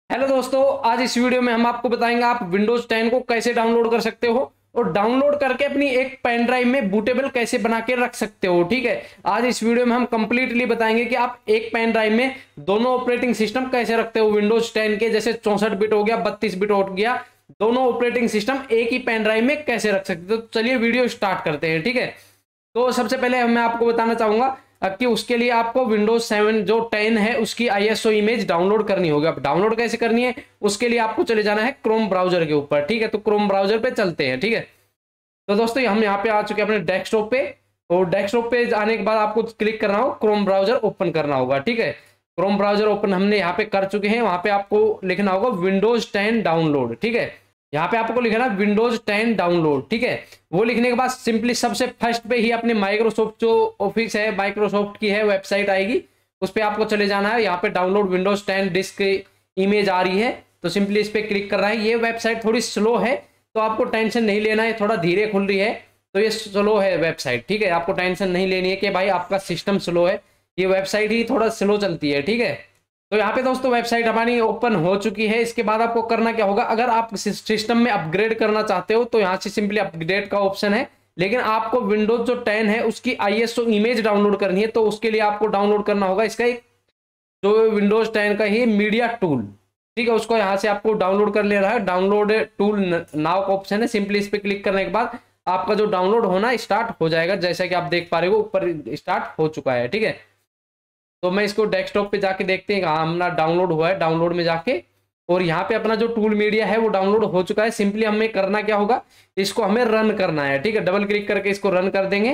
Hello दोस्तों, आज इस वीडियो में हम आपको बताएंगे आप विंडोज 10 को कैसे डाउनलोड कर सकते हो और डाउनलोड करके अपनी एक पेन ड्राइव में बूटेबल कैसे बना के रख सकते हो। ठीक है, आज इस वीडियो में हम कंप्लीटली बताएंगे कि आप एक पेन ड्राइव में दोनों ऑपरेटिंग सिस्टम कैसे रखते हो। विंडोज 10 के जैसे 64 बिट हो गया, 32 बिट हो गया, दोनों ऑपरेटिंग सिस्टम एक ही पेन ड्राइव में कैसे रख सकते हो। तो चलिए वीडियो स्टार्ट करते हैं। ठीक है, तो सबसे पहले मैं आपको बताना चाहूंगा कि उसके लिए आपको विंडोज 7 जो 10 है उसकी आईएसओ इमेज डाउनलोड करनी होगी। अब डाउनलोड कैसे करनी है, उसके लिए आपको चले जाना है क्रोम ब्राउजर के ऊपर। ठीक है, तो क्रोम ब्राउजर पे चलते हैं। ठीक है, तो दोस्तों हम यहाँ पे आ चुके हैं अपने डेस्कटॉप पे, और डेस्कटॉप पे आने के बाद आपको क्लिक करना हो, क्रोम ब्राउजर ओपन करना होगा। ठीक है, क्रोम ब्राउजर ओपन हमने यहाँ पे कर चुके हैं। वहां पे आपको लिखना होगा विंडोज 10 डाउनलोड। ठीक है, यहाँ पे आपको लिखना है विंडोज 10 डाउनलोड। ठीक है, वो लिखने के बाद सिंपली सबसे फर्स्ट पे ही अपने माइक्रोसॉफ्ट जो ऑफिस है, माइक्रोसॉफ्ट की है वेबसाइट आएगी, उस पर आपको चले जाना है। यहाँ पे डाउनलोड विंडोज 10 डिस्क इमेज आ रही है, तो सिंपली इस पर क्लिक करना है। ये वेबसाइट थोड़ी स्लो है, तो आपको टेंशन नहीं लेना है, थोड़ा धीरे खुल रही है, तो ये स्लो है वेबसाइट। ठीक है, आपको टेंशन नहीं लेनी है कि भाई आपका सिस्टम स्लो है, ये वेबसाइट ही थोड़ा स्लो चलती है। ठीक है, तो यहाँ पे दोस्तों वेबसाइट हमारी ओपन हो चुकी है। इसके बाद आपको करना क्या होगा, अगर आप सिस्टम में अपग्रेड करना चाहते हो तो यहाँ से सिंपली अपग्रेड का ऑप्शन है, लेकिन आपको विंडोज जो 10 है उसकी आईएसओ इमेज डाउनलोड करनी है, तो उसके लिए आपको डाउनलोड करना होगा इसका एक जो विंडोज 10 का ही मीडिया टूल। ठीक है, उसको यहाँ से आपको डाउनलोड कर लेना है। डाउनलोड टूल नाउ का ऑप्शन है, सिंपली इस पर क्लिक करने के बाद आपका जो डाउनलोड होना स्टार्ट हो जाएगा। जैसा कि आप देख पा रहे हो ऊपर स्टार्ट हो चुका है। ठीक है, तो मैं इसको डेस्कटॉप पे जाके देखते हैं कहाँ अपना डाउनलोड हुआ है। डाउनलोड में जाके और यहाँ पे अपना जो टूल मीडिया है वो डाउनलोड हो चुका है। सिंपली हमें करना क्या होगा, इसको हमें रन करना है। ठीक है, डबल क्लिक करके इसको रन कर देंगे।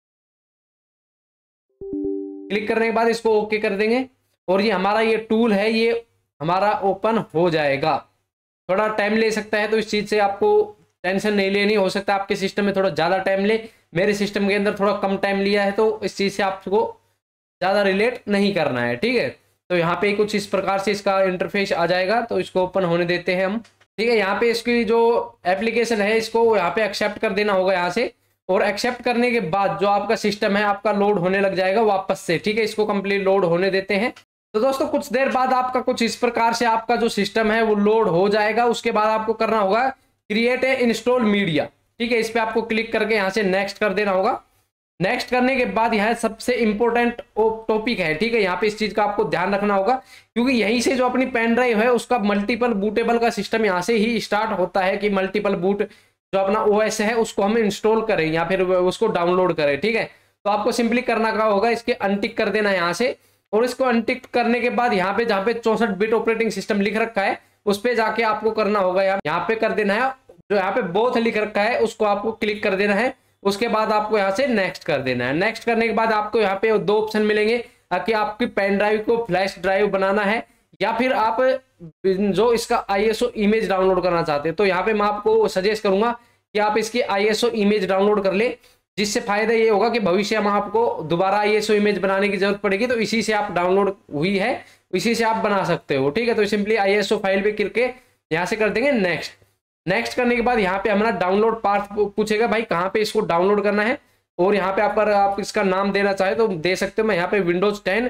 क्लिक करने के बाद इसको ओके कर देंगे और ये हमारा ये टूल है ये हमारा ओपन हो जाएगा। थोड़ा टाइम ले सकता है, तो इस चीज से आपको टेंशन नहीं लेनी। हो सकता है आपके सिस्टम में थोड़ा ज्यादा टाइम ले, मेरे सिस्टम के अंदर थोड़ा कम टाइम लिया है, तो इस चीज से आपको ज्यादा रिलेट नहीं करना है। ठीक है, तो यहाँ पे कुछ इस प्रकार से इसका इंटरफेस आ जाएगा, तो इसको ओपन होने देते हैं हम। ठीक है, यहाँ पे इसकी जो एप्लीकेशन है इसको यहाँ पे एक्सेप्ट कर देना होगा यहाँ से, और एक्सेप्ट करने के बाद जो आपका सिस्टम है आपका लोड होने लग जाएगा वापस से। ठीक है, इसको कंप्लीट लोड होने देते हैं। तो दोस्तों कुछ देर बाद आपका कुछ इस प्रकार से आपका जो सिस्टम है वो लोड हो जाएगा। उसके बाद आपको करना होगा क्रिएट ए इंस्टॉल मीडिया। ठीक है, इस पे आपको क्लिक करके यहाँ से नेक्स्ट कर देना होगा। नेक्स्ट करने के बाद यह सबसे इंपॉर्टेंट टॉपिक है। ठीक है, यहाँ पे इस चीज का आपको ध्यान रखना होगा, क्योंकि यहीं से जो अपनी पेन ड्राइव है उसका मल्टीपल बूटेबल का सिस्टम यहाँ से ही स्टार्ट होता है कि मल्टीपल बूट जो अपना ओएस है उसको हम इंस्टॉल करें या फिर उसको डाउनलोड करें। ठीक है, तो आपको सिंपली करना क्या होगा, इसके अनटिक कर देना है यहाँ से, और इसको अनटिक करने के बाद यहाँ पे जहाँ पे 64 बिट ऑपरेटिंग सिस्टम लिख रखा है उस पर जाके आपको करना होगा यहाँ पे कर देना है। जो यहाँ पे बोथ लिख रखा है उसको आपको क्लिक कर देना है। उसके बाद आपको यहाँ से नेक्स्ट कर देना है। नेक्स्ट करने के बाद आपको यहाँ पे दो ऑप्शन मिलेंगे कि आपकी पेन ड्राइव को फ्लैश ड्राइव बनाना है या फिर आप जो इसका आईएसओ इमेज डाउनलोड करना चाहते हैं। तो यहाँ पे मैं आपको सजेस्ट करूंगा कि आप इसकी आईएसओ इमेज डाउनलोड कर ले, जिससे फायदा ये होगा कि भविष्य में आपको दोबारा आईएसओ इमेज बनाने की जरूरत पड़ेगी, तो इसी से आप डाउनलोड हुई है इसी से आप बना सकते हो। ठीक है, तो सिंपली आईएसओ फाइल पे क्लिक के यहाँ से कर देंगे नेक्स्ट। नेक्स्ट करने के बाद यहाँ पे हमारा डाउनलोड पाथ पूछेगा भाई कहाँ पे इसको डाउनलोड करना है, और यहाँ पे आप इसका नाम देना चाहे तो दे सकते हो। मैं यहाँ पे विंडोज 10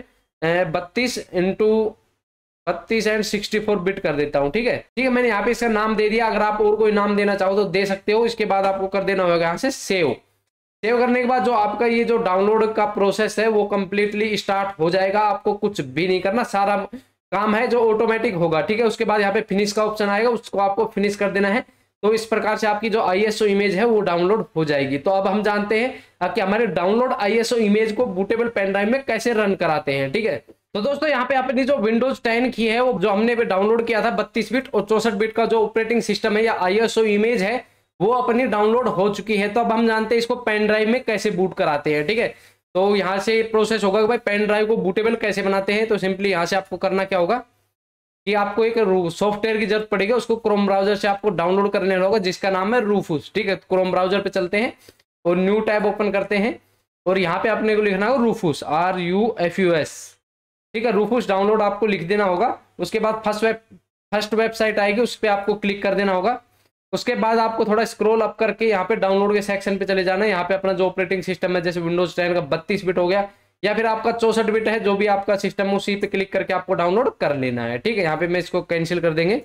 32 एंड 64 बिट कर देता हूँ। ठीक है, मैंने यहाँ पे इसका नाम दे दिया। अगर आप और कोई नाम देना चाहो तो दे सकते हो। इसके बाद आपको कर देना होगा यहाँ से सेव। सेव करने के बाद जो आपका ये जो डाउनलोड का प्रोसेस है वो कंप्लीटली स्टार्ट हो जाएगा। आपको कुछ भी नहीं करना, सारा काम है जो ऑटोमेटिक होगा। ठीक है, उसके बाद यहाँ पे फिनिश का ऑप्शन आएगा, उसको आपको फिनिश कर देना है। तो इस प्रकार से आपकी जो आईएसओ इमेज है वो डाउनलोड हो जाएगी। तो अब हम जानते हैं कि हमारे डाउनलोड आईएसओ इमेज को बूटेबल पेन ड्राइव में कैसे रन कराते हैं। ठीक है, तो दोस्तों यहाँ पे अपनी जो विंडोज 10 की है वो जो हमने डाउनलोड किया था 32 बिट और 64 बिट का जो ऑपरेटिंग सिस्टम है या आईएसओ इमेज है वो अपनी डाउनलोड हो चुकी है। तो अब हम जानते हैं इसको पेन ड्राइव में कैसे बूट कराते हैं। ठीक है, तो यहाँ से प्रोसेस होगा कि भाई पेन ड्राइव को बूटेबल कैसे बनाते हैं। तो सिंपली यहाँ से आपको करना क्या होगा कि आपको एक सॉफ्टवेयर की जरूरत पड़ेगी, उसको क्रोम ब्राउजर से आपको डाउनलोड कर लेना होगा, जिसका नाम है रूफूस। ठीक है, क्रोम ब्राउजर पे चलते हैं और न्यू टैब ओपन करते हैं और यहाँ पे अपने को लिखना होगा रूफूस, RUFUS। ठीक है, रूफूस डाउनलोड आपको लिख देना होगा। उसके बाद फर्स्ट वेबसाइट आएगी, उस पर आपको क्लिक कर देना होगा। उसके बाद आपको थोड़ा स्क्रॉल अप करके यहाँ पे डाउनलोड के सेक्शन पे चले जाना है। यहाँ पे अपना जो ऑपरेटिंग सिस्टम है जैसे विंडोज 10 का 32 बिट हो गया या फिर आपका 64 बिट है, जो भी आपका सिस्टम है उसी पे क्लिक करके आपको डाउनलोड कर लेना है। ठीक है, यहाँ पे मैं इसको कैंसिल कर देंगे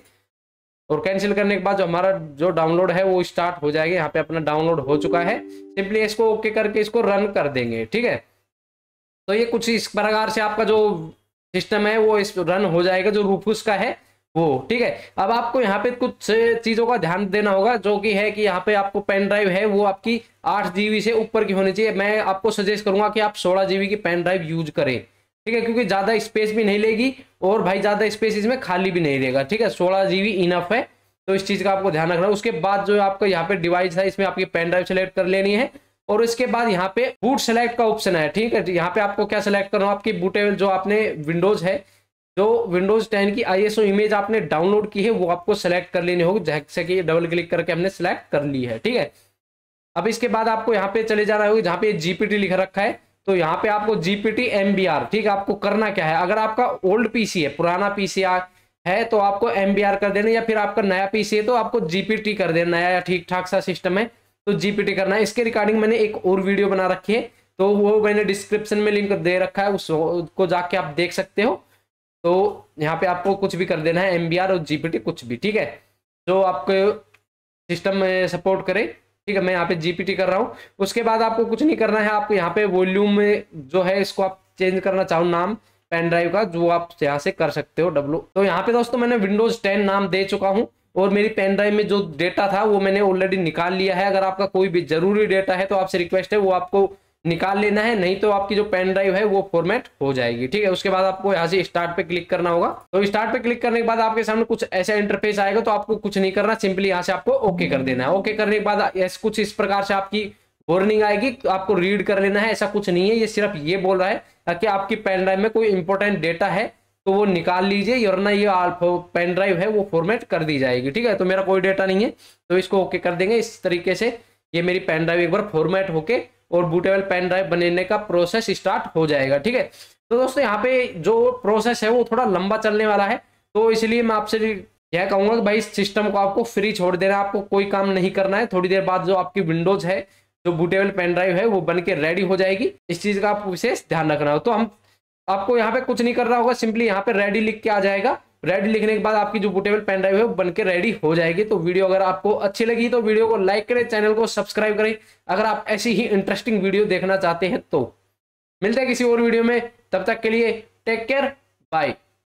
और कैंसिल करने के बाद जो हमारा जो डाउनलोड है वो स्टार्ट हो जाएगा। यहाँ पे अपना डाउनलोड हो चुका है, सिंपली इसको ओके करके इसको रन कर देंगे। ठीक है, तो ये कुछ इस प्रकार से आपका जो सिस्टम है वो इस रन हो जाएगा, जो रूफूस का है वो। ठीक है, अब आपको यहाँ पे कुछ चीजों का ध्यान देना होगा, जो कि है कि यहाँ पे आपको पेन ड्राइव है वो आपकी 8 GB से ऊपर की होनी चाहिए। मैं आपको सजेस्ट करूंगा कि आप 16 GB की पेन ड्राइव यूज करें। ठीक है, क्योंकि ज्यादा स्पेस भी नहीं लेगी और भाई ज्यादा स्पेस इसमें खाली भी नहीं रहेगा। ठीक है, 16 GB इनफ है, तो इस चीज का आपको ध्यान रखना है। उसके बाद जो आपका यहाँ पे डिवाइस है इसमें आपकी पेन ड्राइव सेलेक्ट कर लेनी है और इसके बाद यहाँ पे बूट सेलेक्ट का ऑप्शन है। ठीक है, यहाँ पे आपको क्या सेलेक्ट करना है, आपकी बूटेबल जो आपने विंडोज है, जो विंडोज 10 की ISO इमेज आपने डाउनलोड की है वो आपको सेलेक्ट कर लेनी होगी, जैसे कि डबल क्लिक करके हमने सेलेक्ट कर ली है। ठीक है, अब इसके बाद आपको यहाँ पे चले जाना होगा जहाँ पे GPT लिख रखा है, तो यहाँ पे आपको GPT MBR। ठीक है, आपको करना क्या है, अगर आपका ओल्ड पीसी है, पुराना पीसी है तो आपको MBR कर देना, या फिर आपका नया पीसी है तो आपको GPT कर देना। नया ठीक ठाक सा सिस्टम है तो GPT करना है। इसके रिगार्डिंग मैंने एक और वीडियो बना रखी है, तो वो मैंने डिस्क्रिप्शन में लिंक दे रखा है, उसको जाके आप देख सकते हो। तो यहाँ पे आपको कुछ भी कर देना है, MBR और GPT कुछ भी। ठीक है, जो आपको सिस्टम में सपोर्ट करे। ठीक है, मैं यहाँ पे GPT कर रहा हूँ। उसके बाद आपको कुछ नहीं करना है, आपको यहाँ पे वॉल्यूम में जो है इसको आप चेंज करना चाहो नाम पेन ड्राइव का, जो आप यहाँ से कर सकते हो W। तो यहाँ पे दोस्तों मैंने Windows 10 नाम दे चुका हूँ और मेरी पेन ड्राइव में जो डेटा था वो मैंने ऑलरेडी निकाल लिया है। अगर आपका कोई भी जरूरी डेटा है तो आपसे रिक्वेस्ट है वो आपको निकाल लेना है, नहीं तो आपकी जो पेन ड्राइव है वो फॉर्मेट हो जाएगी। ठीक है, उसके बाद आपको यहाँ से स्टार्ट पे क्लिक करना होगा। तो स्टार्ट पे क्लिक करने के बाद आपके सामने कुछ ऐसा इंटरफेस आएगा, तो आपको कुछ नहीं करना, सिंपली यहाँ से आपको ओके कर देना है। ओके करने के बाद कुछ इस प्रकार से आपकी वार्निंग आएगी, आपको रीड कर लेना है। ऐसा कुछ नहीं है, ये सिर्फ ये बोल रहा है कि आपकी पेन ड्राइव में कोई इंपॉर्टेंट डेटा है तो वो निकाल लीजिए, वरना ये पेन ड्राइव है वो फॉर्मेट कर दी जाएगी। ठीक है, तो मेरा कोई डेटा नहीं है तो इसको ओके कर देंगे। इस तरीके से ये मेरी पेन ड्राइव एक बार फॉर्मेट होके और बूटेबल पेन ड्राइव बनने का प्रोसेस स्टार्ट हो जाएगा। ठीक है, तो दोस्तों यहाँ पे जो प्रोसेस है वो थोड़ा लंबा चलने वाला है, तो इसलिए मैं आपसे यह कहूंगा कि भाई इस सिस्टम को आपको फ्री छोड़ देना, आपको कोई काम नहीं करना है। थोड़ी देर बाद जो आपकी विंडोज है, जो बूटेबल पेन ड्राइव है वो बन के रेडी हो जाएगी। इस चीज का आपको विशेष ध्यान रखना हो। तो हम आपको यहाँ पे कुछ नहीं करना होगा, सिंपली यहाँ पे रेडी लिख के आ जाएगा। रेडी लिखने के बाद आपकी जो बूटेबल पेन ड्राइव है वो बनके रेडी हो जाएगी। तो वीडियो अगर आपको अच्छी लगी तो वीडियो को लाइक करें, चैनल को सब्सक्राइब करें अगर आप ऐसी ही इंटरेस्टिंग वीडियो देखना चाहते हैं। तो मिलते हैं किसी और वीडियो में, तब तक के लिए टेक केयर, बाय।